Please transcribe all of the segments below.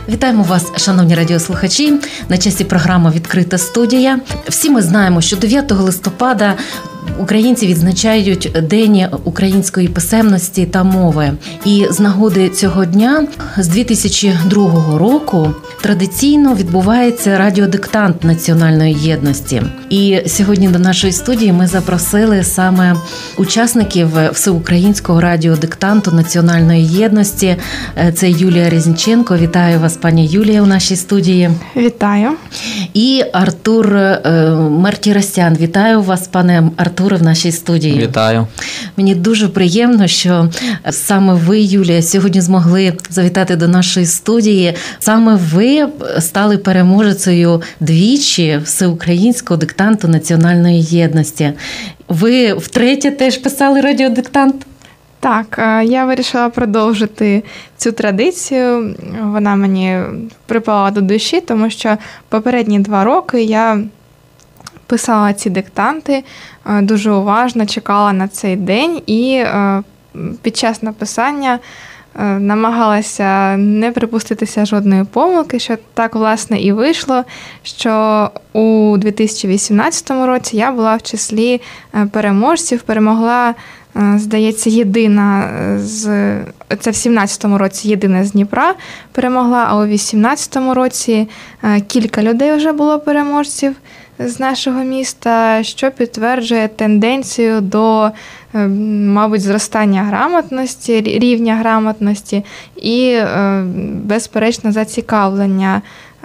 Вітаємо вас, шановні радіослухачі, на часі програми «Відкрита студія». Всі ми знаємо, що 9 листопада українці відзначають День української писемності та мови. І з нагоди цього дня з 2002 року традиційно відбувається радіодиктант національної єдності. І сьогодні до нашої студії ми запросили саме учасників всеукраїнського радіодиктанту національної єдності. Це Юлія Резніченко. Вітаю вас, пані Юлія, у нашій студії. Вітаю. І Артур Мартіросян. Вітаю вас, пане Артуре, в нашій студії. Вітаю. Мені дуже приємно, що саме ви, Юлія, сьогодні змогли завітати до нашої студії. Саме ви стали переможецею двічі всеукраїнського диктанту національної єдності. Ви втретє теж писали радіодиктант? Так, я вирішила продовжити цю традицію. Вона мені припала до душі, тому що попередні 2 роки я писала ці диктанти, дуже уважно чекала на цей день і під час написання намагалася не припуститися жодної помилки, що так, власне, і вийшло, що у 2018 році я була в числі переможців, перемогла, здається, єдина це в 17-му році єдина з Дніпра перемогла, а у 18-му році кілька людей вже було переможців з нашого міста, що підтверджує тенденцію до, мабуть, зростання грамотності, рівня грамотності і, безперечно, зацікавлення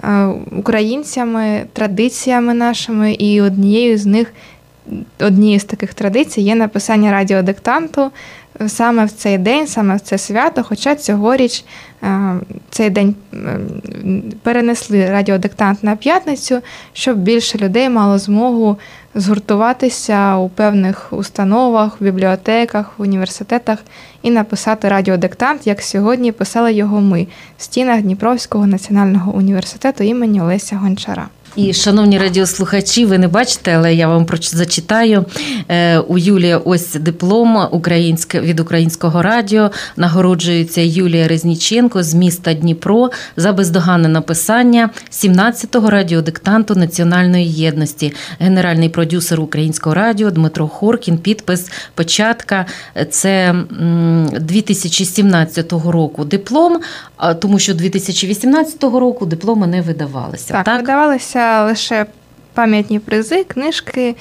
українцями, традиціями нашими, і однією з таких традицій є написання радіодиктанту саме в цей день, саме в це свято, хоча цьогоріч цей день перенесли радіодиктант на п'ятницю, щоб більше людей мало змогу згуртуватися у певних установах, в бібліотеках, в університетах і написати радіодиктант, як сьогодні писали його ми в стінах Дніпровського національного університету імені Олеся Гончара. І, шановні радіослухачі, ви не бачите, але я вам зачитаю. У Юлії ось диплом від Українського радіо. Нагороджується Юлія Резніченко з міста Дніпро за бездоганне написання 17-го радіодиктанту національної єдності. Генеральний продюсер Українського радіо Дмитро Хоркін. Підпис «Печатка». Це 2017 року диплом, тому що 2018 року дипломи не видавалися. Так, видавалися лише пам'ятні призи, книжки,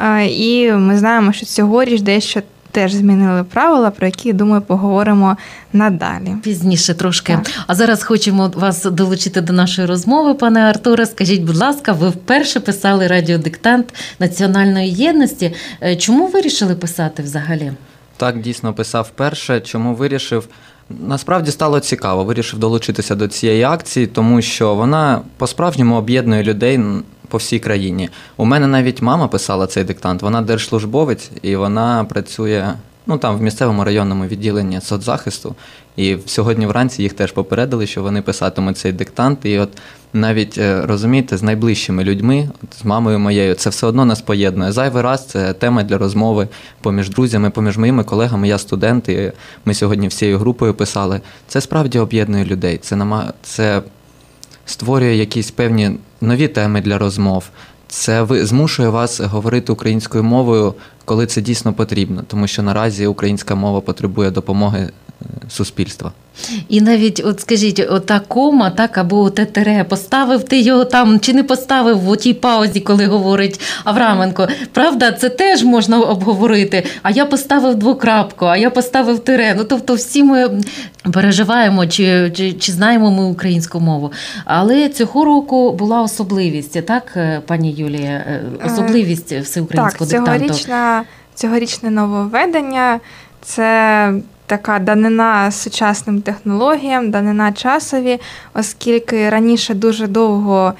і ми знаємо, що цьогоріч дещо теж змінили правила, про які, думаю, поговоримо надалі. Пізніше трошки. Так. А зараз хочемо вас долучити до нашої розмови, пане Артуре. Скажіть, будь ласка, ви вперше писали радіодиктант національної єдності. Чому вирішили писати взагалі? Так, дійсно, писав вперше. Чому вирішив? Насправді стало цікаво. Вирішив долучитися до цієї акції, тому що вона по-справжньому об'єднує людей по всій країні. У мене навіть мама писала цей диктант. Вона держслужбовець і вона працює там в місцевому районному відділенні соцзахисту. І сьогодні вранці їх теж попередили, що вони писатимуть цей диктант. І от навіть, розумієте, з найближчими людьми, з мамою моєю, це все одно нас поєднує. Зайвий раз це тема для розмови поміж друзями, поміж моїми колегами. Я студент, і ми сьогодні всією групою писали. Це справді об'єднує людей. Це створює якісь певні нові теми для розмов. Це змушує вас говорити українською мовою, коли це дійсно потрібно. Тому що наразі українська мова потребує допомоги суспільства. І навіть, от скажіть, ота кома, так, або оте тире, поставив ти його там, чи не поставив в отій паузі, коли говорить Авраменко. Правда, це теж можна обговорити. А я поставив двокрапку, а я поставив тире. Тобто всі ми переживаємо, чи знаємо ми українську мову. Але цього року була особливість, так, пані Юлія? Особливість всеукраїнського диктанту. Так, цьогорічне нововведення – це така данина сучасним технологіям, данина часові, оскільки раніше дуже довго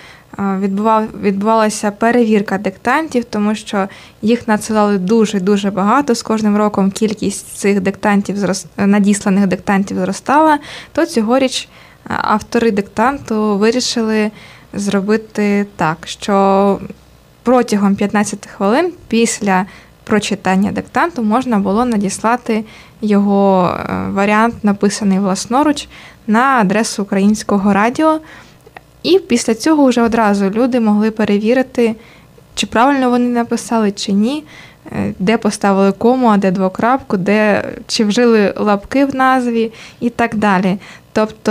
відбувалася перевірка диктантів, тому що їх надсилали дуже-дуже багато. З кожним роком кількість цих надісланих диктантів зростала, то цьогоріч автори диктанту вирішили зробити так, що протягом 15 хвилин після прочитання диктанту можна було надіслати його варіант, написаний власноруч, на адресу Українського радіо. І після цього вже одразу люди могли перевірити, чи правильно вони написали, чи ні, де поставили кому, а де двокрапку, чи вжили лапки в назві і так далі. Тобто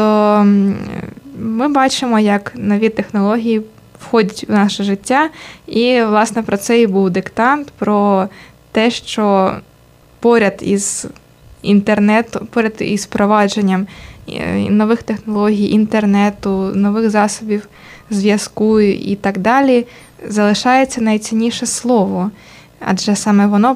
ми бачимо, як нові технології входять в наше життя, і, власне, про це і був диктант, про те, що поряд із інтернетом, поряд із впровадженням нових технологій, інтернету, нових засобів зв'язку і так далі, залишається найцінніше слово, адже саме воно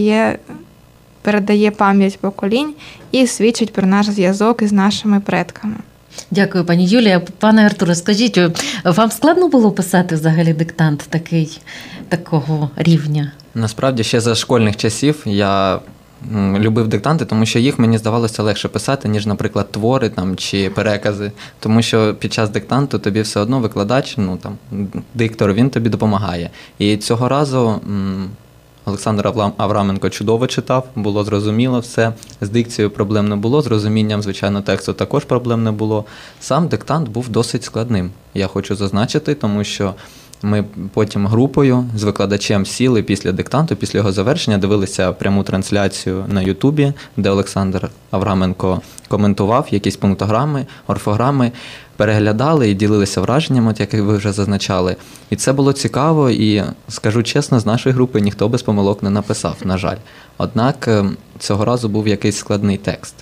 передає пам'ять поколінь і свідчить про наш зв'язок із нашими предками. Дякую, пані Юлія. Пане Артуре, скажіть, вам складно було писати взагалі диктант такого рівня? Насправді, ще за школьних часів я любив диктанти, тому що їх, мені здавалося, легше писати, ніж, наприклад, твори чи перекази. Тому що під час диктанту тобі все одно викладач, диктор, він тобі допомагає. І цього разу Олександр Авраменко чудово читав, було зрозуміло все. З дикцією проблем не було, з розумінням, звичайно, тексту також проблем не було. Сам диктант був досить складним, я хочу зазначити, тому що ми потім групою з викладачем сіли після диктанту, після його завершення, дивилися пряму трансляцію на Ютубі, де Олександр Авраменко коментував якісь пунктограми, орфограми, переглядали і ділилися враженнями, як ви вже зазначали. І це було цікаво, і, скажу чесно, з нашої групи ніхто без помилок не написав, на жаль. Однак цього разу був якийсь складний текст,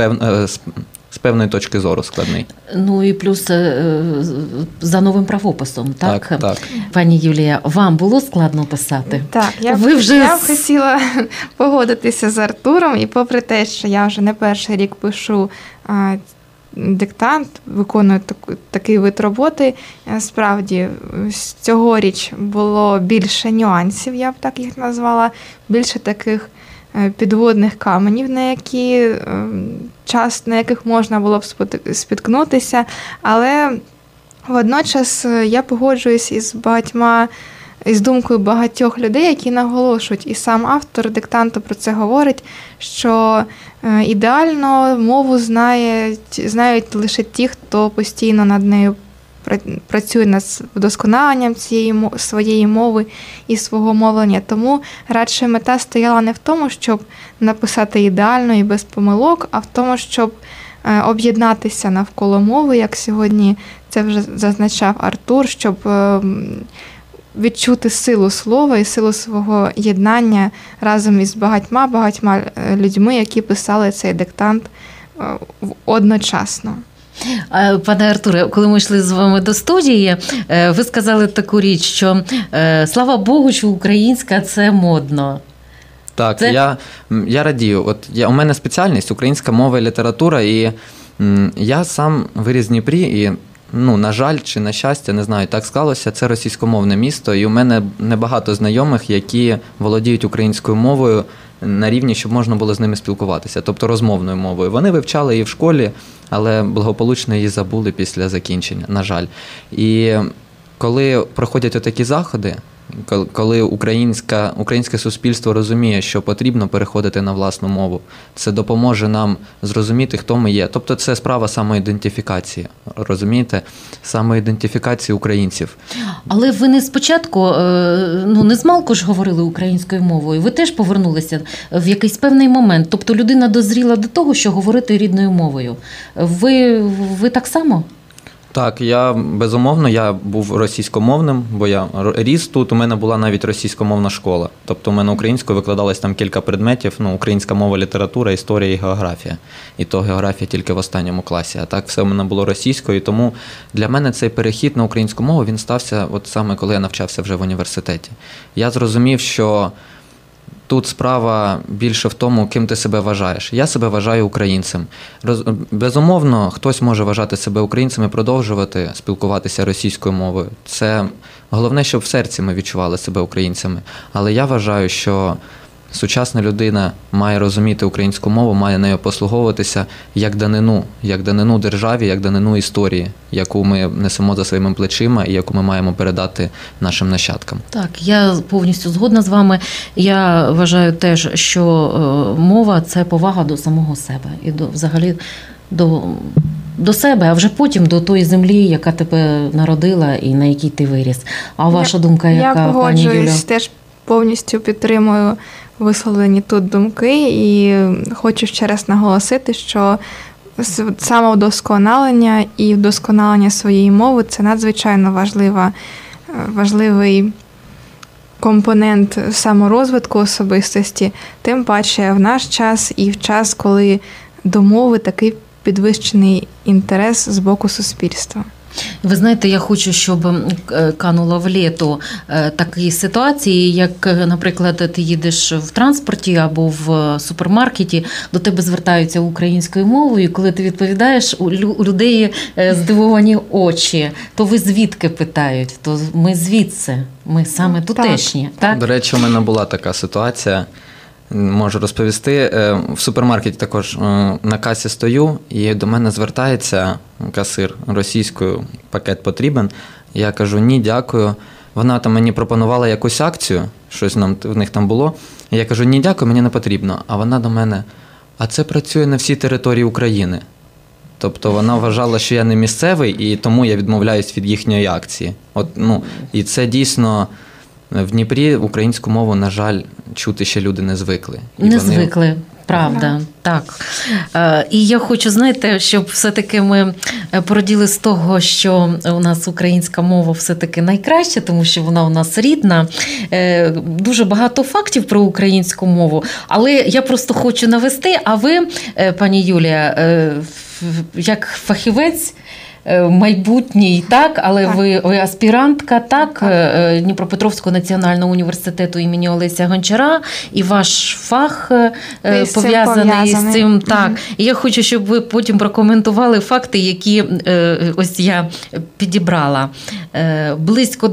з певної точки зору складний. Ну і плюс за новим правописом, так? Так. Пані Юлія, вам було складно писати? Так, я б хотіла погодитися з Артуром, і попри те, що я вже не перший рік пишу диктант, виконую такий вид роботи, справді, цьогоріч було більше нюансів, я б так їх назвала, більше таких підводних каменів, на яких можна було б спіткнутися, але водночас я погоджуюсь із думкою багатьох людей, які наголошують, і сам автор диктанту про це говорить, що ідеально мову знають лише ті, хто постійно над нею працює над вдосконаленням своєї мови і свого мовлення. Тому радше мета стояла не в тому, щоб написати ідеально і без помилок, а в тому, щоб об'єднатися навколо мови, як сьогодні це вже зазначав Артур, щоб відчути силу слова і силу свого єднання разом із багатьма людьми, які писали цей диктант одночасно. Пане Артуре, коли ми йшли з вами до студії, ви сказали таку річ, що слава Богу, що українська – це модно. Так, я радію. У мене спеціальність – українська мова і література, і я сам виріс в Дніпрі, і, на жаль, чи на щастя, не знаю, так склалося, це російськомовне місто, і у мене небагато знайомих, які володіють українською мовою на рівні, щоб можна було з ними спілкуватися, тобто розмовною мовою. Вони вивчали її в школі, але благополучно її забули після закінчення, на жаль. І коли проходять отакі заходи, коли українське суспільство розуміє, що потрібно переходити на власну мову, це допоможе нам зрозуміти, хто ми є. Тобто це справа самоідентифікації, розумієте? Самоідентифікації українців. Але ви не спочатку, не змалку ж говорили українською мовою, ви теж повернулися в якийсь певний момент. Тобто людина дозріла до того, що говорити рідною мовою. Ви так само? Так, безумовно, я був російськомовним, бо я ріс тут, у мене була навіть російськомовна школа. Тобто у мене українською викладалось там кілька предметів, українська мова, література, історія і географія. І то географія тільки в останньому класі. А так все у мене було російською, тому для мене цей перехід на українську мову, він стався саме коли я навчався вже в університеті. Я зрозумів, що тут справа більше в тому, ким ти себе вважаєш. Я себе вважаю українцем. Безумовно, хтось може вважати себе українцем і продовжувати спілкуватися російською мовою. Це головне, щоб в серці ми відчували себе українцями. Але я вважаю, що Сучасна людина має розуміти українську мову, має нею послуговуватися як данину державі, як данину історії, яку ми несемо за своїми плечима і яку ми маємо передати нашим нащадкам. Так, я повністю згодна з вами. Я вважаю теж, що мова – це повага до самого себе і взагалі до себе, а вже потім до тої землі, яка тебе народила і на якій ти виріс. А ваша думка яка, пані Юля? Я погоджуюсь, теж повністю підтримую висловлені тут думки і хочу ще раз наголосити, що самовдосконалення і вдосконалення своєї мови – це надзвичайно важливий компонент саморозвитку особистості, тим паче в наш час і в час, коли до мови такий підвищений інтерес з боку суспільства. Ви знаєте, я хочу, щоб кануло в літо такі ситуації, як, наприклад, ти їдеш в транспорті або в супермаркеті, до тебе звертаються українською мовою, і коли ти відповідаєш, у людей здивовані очі. То ви звідки питають? То ми звідси, ми саме тутешні. Так? До речі, у мене була така ситуація. Можу розповісти. В супермаркеті також на касі стою, і до мене звертається касир російською, пакет потрібен. Я кажу, ні, дякую. Вона там мені пропонувала якусь акцію, щось в них там було. Я кажу, ні, дякую, мені не потрібно. А вона до мене, а це працює на всій території України. Тобто вона вважала, що я не місцевий, і тому я відмовляюсь від їхньої акції. І це дійсно... В Дніпрі українську мову, на жаль, чути ще люди не звикли. Звикли, правда, так. І я хочу, знаєте, щоб все-таки ми пораділи з того, що у нас українська мова все-таки найкраща, тому що вона у нас рідна. Дуже багато фактів про українську мову, але я просто хочу навести, а ви, пані Юлія, як фахівець, майбутній, так, але так. Ви аспірантка, так, Дніпропетровського національного університету імені Олеся Гончара, і ваш фах пов'язаний з цим. Так. І я хочу, щоб ви потім прокоментували факти, які ось я підібрала. Близько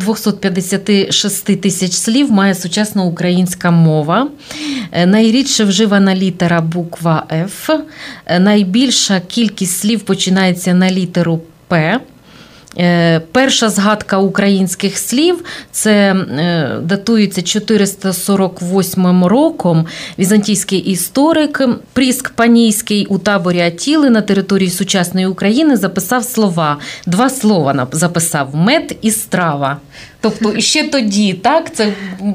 256 тисяч слів має сучасна українська мова. Найрідше вживана літера буква «Ф». Найбільша кількість слів починається на літеру «П». Перша згадка українських слів – це датується 448 роком. Візантійський історик Пріск Панійський у таборі Атіли на території сучасної України записав слова. 2 слова записав – мед і страва. Тобто ще тоді, так, це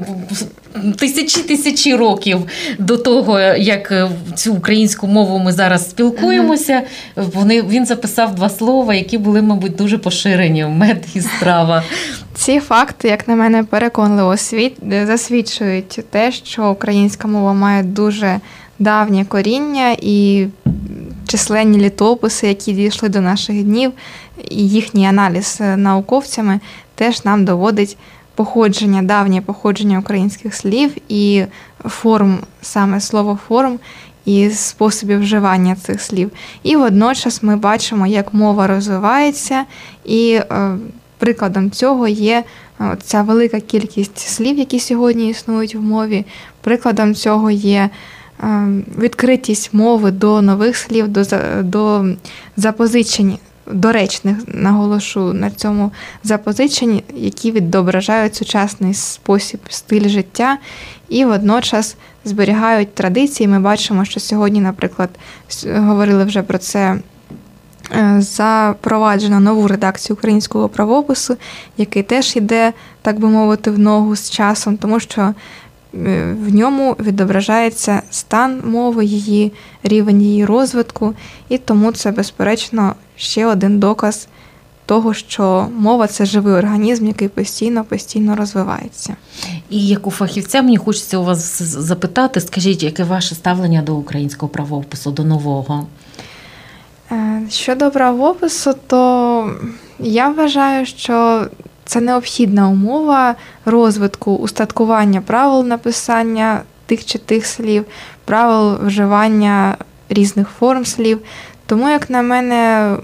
тисячі років до того, як цю українську мову ми зараз спілкуємося, він записав 2 слова, які були, мабуть, дуже поширені – мед і страва. Ці факти, як на мене, переконливо засвідчують те, що українська мова має дуже давнє коріння і численні літописи, які дійшли до наших днів, і їхній аналіз науковцями теж нам доводить давнє походження українських слів і форм, саме слово форм і способів вживання цих слів. І водночас ми бачимо, як мова розвивається, і прикладом цього є ця велика кількість слів, які сьогодні існують в мові. Прикладом цього є відкритість мови до нових слів, до запозичень, доречних, наголошу на цьому, запозичень, які відображають сучасний спосіб, стиль життя і водночас зберігають традиції. Ми бачимо, що сьогодні, наприклад, говорили вже про це, запроваджено нову редакцію українського правопису, який теж йде, так би мовити, в ногу з часом, тому що в ньому відображається стан мови, її рівень її розвитку, і тому це, безперечно, ще один доказ того, що мова – це живий організм, який постійно розвивається. І як у фахівця мені хочеться у вас запитати, скажіть, яке ваше ставлення до українського правопису, до нового? Щодо правопису, то я вважаю, що це необхідна умова розвитку, устаткування правил написання тих чи тих слів, правил вживання різних форм слів. Тому, як на мене,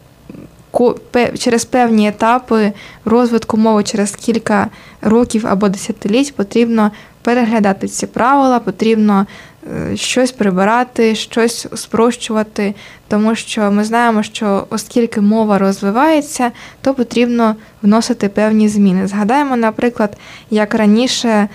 через певні етапи розвитку мови, через кілька років або десятиліть потрібно переглядати ці правила, потрібно щось прибирати, щось спрощувати, тому що ми знаємо, що оскільки мова розвивається, то потрібно вносити певні зміни. Згадаємо, наприклад, як раніше,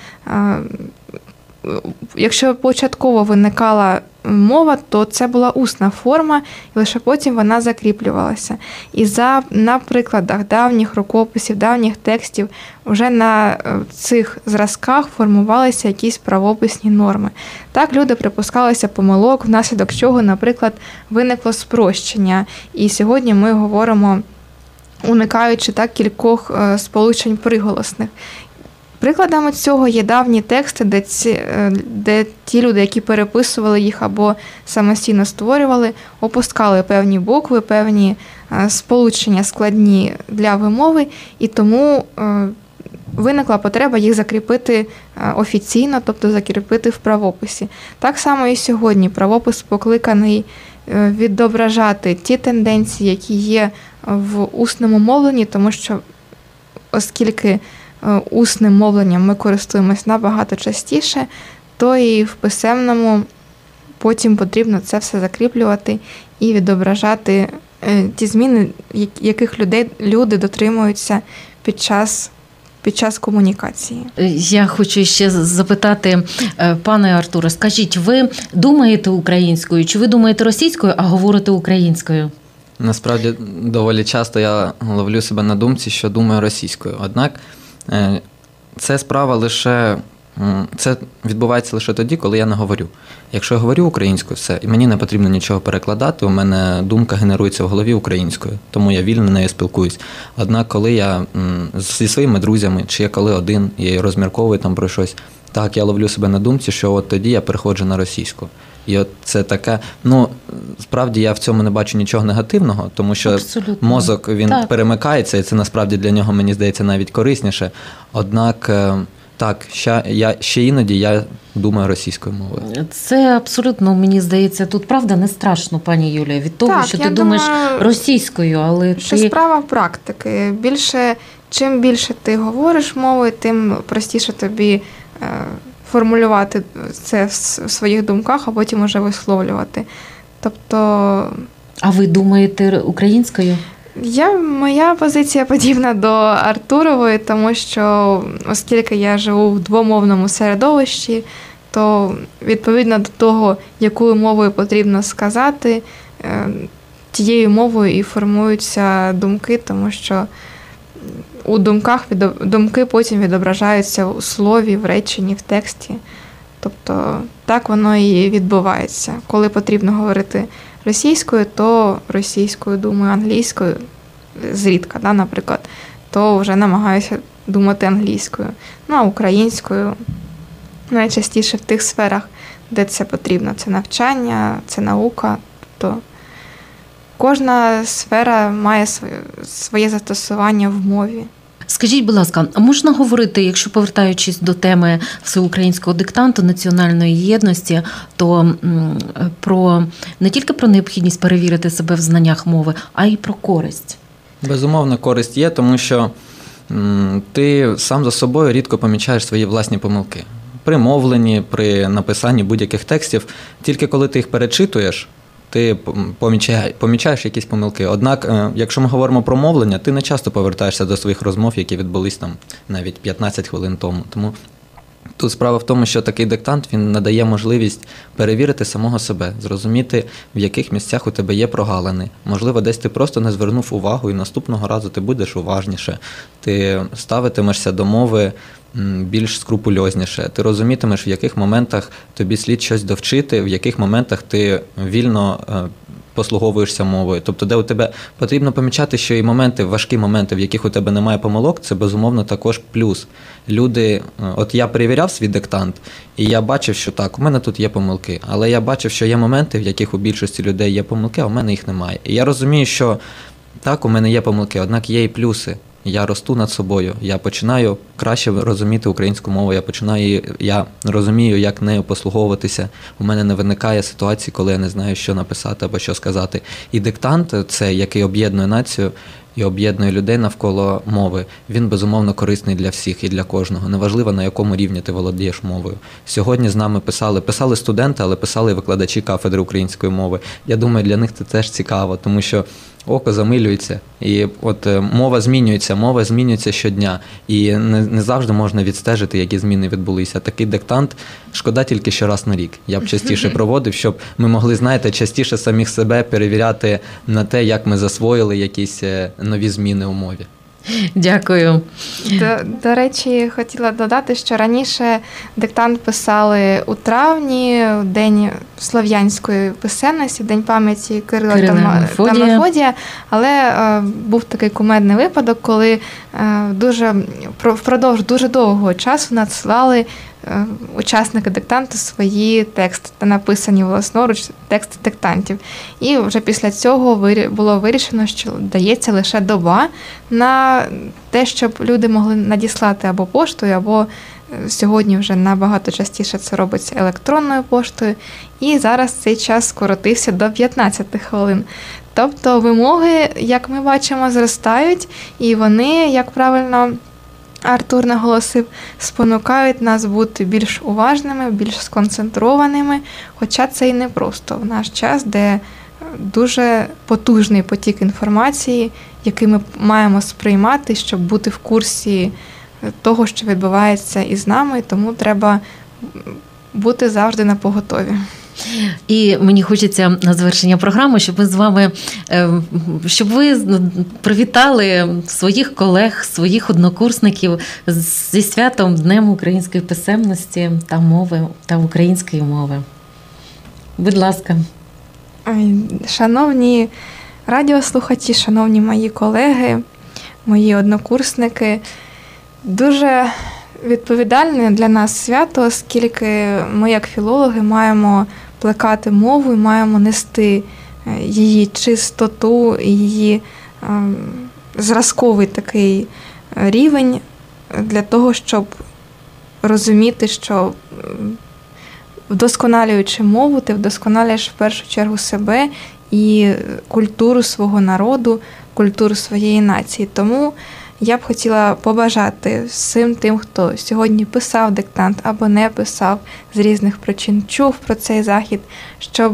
якщо початково виникала мова, то це була усна форма, і лише потім вона закріплювалася. І на прикладах давніх рукописів, давніх текстів вже на цих зразках формувалися якісь правописні норми. Так люди припускалися помилок, внаслідок чого, наприклад, виникло спрощення. І сьогодні ми говоримо, уникаючи так кількох сполучень приголосних. Прикладами цього є давні тексти, де ті люди, які переписували їх або самостійно створювали, опускали певні букви, певні сполучення складні для вимови, і тому виникла потреба їх закріпити офіційно, тобто закріпити в правописі. Так само і сьогодні правопис покликаний відображати ті тенденції, які є в усному мовленні, тому що оскільки усним мовленням ми користуємось набагато частіше, то і в писемному потім потрібно це все закріплювати і відображати ті зміни, яких люди дотримуються під час комунікації. Я хочу ще запитати, пане Артуре, скажіть, ви думаєте українською, чи ви думаєте російською, а говорите українською? Насправді, доволі часто я ловлю себе на думці, що думаю російською. Однак, це справа лише, це відбувається лише тоді, коли я не говорю. Якщо я говорю українською, все, і мені не потрібно нічого перекладати, у мене думка генерується в голові українською, тому я вільно нею спілкуюсь. Однак, коли я зі своїми друзями, чи я коли один, і розмірковую там про щось, так, я ловлю себе на думці, що от тоді я переходжу на російську. І от це таке, справді я в цьому не бачу нічого негативного, тому що абсолютно. Мозок, він перемикається, і це насправді для нього, мені здається, навіть корисніше. Однак, так, ще іноді я думаю російською мовою. Це абсолютно, мені здається, тут правда не страшно, пані Юлія, від того, що ти думаєш російською, але що справа практики. Чим більше ти говориш мовою, тим простіше тобі формулювати це в своїх думках, а потім уже висловлювати. Тобто... А ви думаєте українською? Моя позиція подібна до Артурової, тому що, оскільки я живу в двомовному середовищі, то відповідно до того, якою мовою потрібно сказати, тією мовою і формуються думки, тому що у думках думки потім відображаються у слові, в реченні, в тексті. Тобто так воно і відбувається. Коли потрібно говорити російською, то російською думаю, англійською зрідка, наприклад, то вже намагаюся думати англійською. А українською найчастіше в тих сферах, де це потрібно. Це навчання, це наука. Тобто кожна сфера має своє застосування в мові. Скажіть, будь ласка, можна говорити, якщо повертаючись до теми всеукраїнського диктанту національної єдності, то не тільки про необхідність перевірити себе в знаннях мови, а й про користь? Безумовно, користь є, тому що ти сам за собою рідко помічаєш свої власні помилки. При мовленні, при написанні будь-яких текстів, тільки коли ти їх перечитуєш, ти помічаєш якісь помилки. Однак, якщо ми говоримо про мовлення, ти не часто повертаєшся до своїх розмов, які відбулись там навіть 15 хвилин тому. Тому тут справа в тому, що такий диктант, він надає можливість перевірити самого себе, зрозуміти, в яких місцях у тебе є прогалини. Можливо, десь ти просто не звернув увагу, і наступного разу ти будеш уважніше. Ти ставитимешся до мови більш скрупульозніше. Ти розумітимеш, в яких моментах тобі слід щось довчити, в яких моментах ти вільно послуговуєшся мовою. Тобто, де у тебе потрібно помічати, що і моменти, важкі моменти, в яких у тебе немає помилок, це, безумовно, також плюс. Люди, от я перевіряв свій диктант, і я бачив, що так, у мене тут є помилки, але я бачив, що є моменти, в яких у більшості людей є помилки, а у мене їх немає. І я розумію, що так, у мене є помилки, однак є і плюси. я росту над собою, я починаю краще розуміти українську мову, я розумію, як нею послуговуватися. У мене не виникає ситуації, коли я не знаю, що написати або що сказати. І диктант, це який об'єднує націю і об'єднує людей навколо мови, він безумовно корисний для всіх і для кожного. Неважливо, на якому рівні ти володієш мовою. Сьогодні з нами писали студенти, але писали і викладачі кафедри української мови. Я думаю, для них це теж цікаво, тому що око замилюється, і от мова змінюється щодня, і не завжди можна відстежити, які зміни відбулися. Такий диктант шкода тільки що раз на рік. Я б частіше проводив, щоб ми могли, частіше самих себе перевіряти на те, як ми засвоїли якісь нові зміни у мові. Дякую. До речі, хотіла додати, що раніше диктант писали у травні, День слов'янської писемності, День пам'яті Кирила та Мефодія, але був такий кумедний випадок, коли впродовж дуже довгого часу надсилали учасники диктанту свої тексти та написані власноруч тексти диктантів. І вже після цього було вирішено, що дається лише доба на те, щоб люди могли надіслати або поштою, або сьогодні вже набагато частіше це робиться електронною поштою. І зараз цей час скоротився до 15 хвилин. Тобто вимоги, як ми бачимо, зростають, і вони, як правильно Артур наголосив, спонукають нас бути більш уважними, більш сконцентрованими, хоча це і непросто в наш час, де дуже потужний потік інформації, який ми маємо сприймати, щоб бути в курсі того, що відбувається із нами, тому треба бути завжди напоготові. І мені хочеться на завершення програми, щоб ми з вами, щоб ви привітали своїх колег, своїх однокурсників зі святом Днем української писемності та мови, та української мови. Будь ласка. Шановні радіослухачі, шановні мої колеги, мої однокурсники, дуже відповідальне для нас свято, оскільки ми, як філологи, маємо плекати мову і маємо нести її чистоту, її зразковий такий рівень для того, щоб розуміти, що вдосконалюючи мову, ти вдосконалюєш в першу чергу себе і культуру свого народу, культуру своєї нації. Тому я б хотіла побажати всім тим, хто сьогодні писав диктант або не писав, з різних причин чув про цей захід, щоб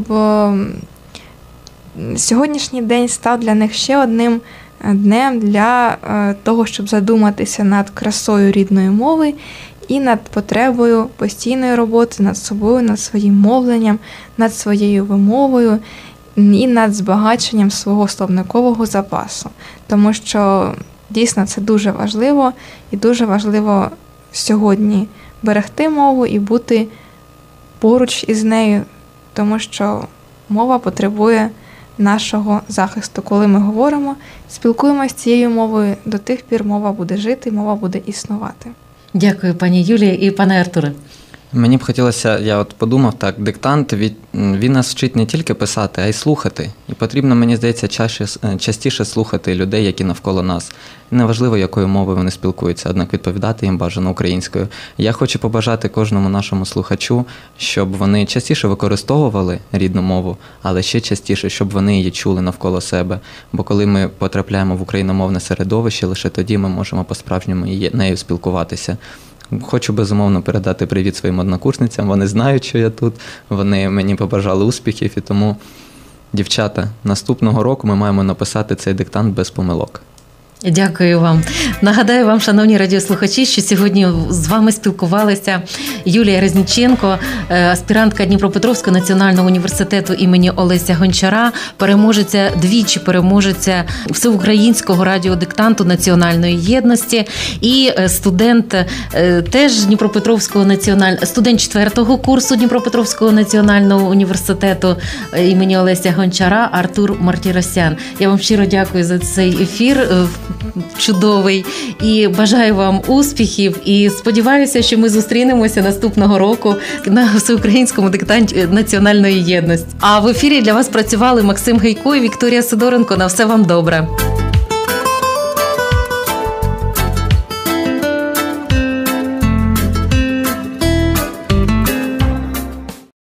сьогоднішній день став для них ще одним днем для того, щоб задуматися над красою рідної мови і над потребою постійної роботи над собою, над своїм мовленням, над своєю вимовою і над збагаченням свого словникового запасу. Тому що дійсно це дуже важливо, і дуже важливо сьогодні берегти мову і бути поруч із нею, тому що мова потребує нашого захисту. Коли ми говоримо, спілкуємося з цією мовою, до тих пір мова буде жити, мова буде існувати. Дякую, пані Юлії і пане Артуре. Мені б хотілося, я от подумав так, диктант, він нас вчить не тільки писати, а й слухати. І потрібно, мені здається, частіше слухати людей, які навколо нас. Неважливо, якою мовою вони спілкуються, однак відповідати їм бажано українською. Я хочу побажати кожному нашому слухачу, щоб вони частіше використовували рідну мову, але ще частіше, щоб вони її чули навколо себе. Бо коли ми потрапляємо в україномовне середовище, лише тоді ми можемо по-справжньому нею спілкуватися. Хочу, безумовно, передати привіт своїм однокурсницям. Вони знають, що я тут, вони мені побажали успіхів, і тому, дівчата, наступного року ми маємо написати цей диктант без помилок. Дякую вам. Нагадаю вам, шановні радіослухачі, що сьогодні з вами спілкувалися Юлія Резніченко, аспірантка Дніпропетровського національного університету імені Олеся Гончара, двічі переможеця всеукраїнського радіодиктанту національної єдності і студент теж Дніпропетровського студент 4-го курсу Дніпропетровського національного університету імені Олеся Гончара Артур Мартіросян. Я вам щиро дякую за цей ефір. Чудовий. І бажаю вам успіхів. І сподіваюся, що ми зустрінемося наступного року на всеукраїнському диктанті національної єдності. А в ефірі для вас працювали Максим Гейко і Вікторія Сидоренко. На все вам добре.